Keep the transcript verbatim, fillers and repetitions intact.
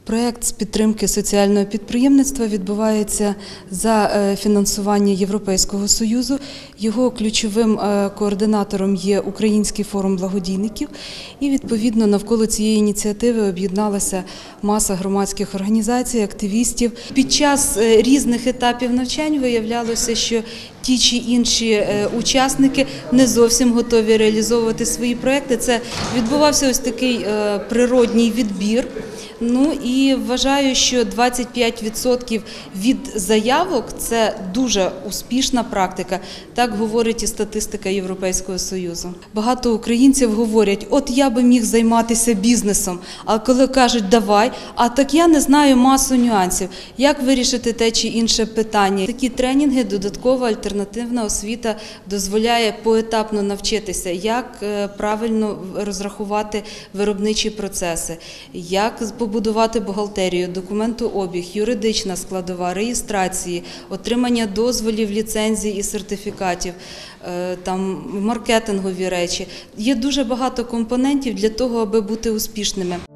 Проєкт з підтримки соціального підприємництва відбувається за фінансування Європейського Союзу. Його ключовим координатором є Український форум благодійників. І, відповідно, навколо цієї ініціативи об'єдналася маса громадських організацій, активістів. Під час різних етапів навчань виявлялося, що ті чи інші учасники не зовсім готові реалізовувати свої проекти. Це відбувався ось такий природній відбір. Ну і вважаю, що двадцять п'ять відсотків від заявок – це дуже успішна практика. Так говорить і статистика Європейського Союзу. Багато українців говорять, от я би міг займатися бізнесом, а коли кажуть давай, а так я не знаю масу нюансів, як вирішити те чи інше питання. Такі тренінги, додаткова альтернативна освіта дозволяє поетапно навчитися, як правильно розрахувати виробничі процеси, як побудувати бухгалтерію, документообіг, юридична складова, реєстрації, отримання дозволів, ліцензій і сертифікатів, там маркетингові речі. Є дуже багато компонентів для того, аби бути успішними.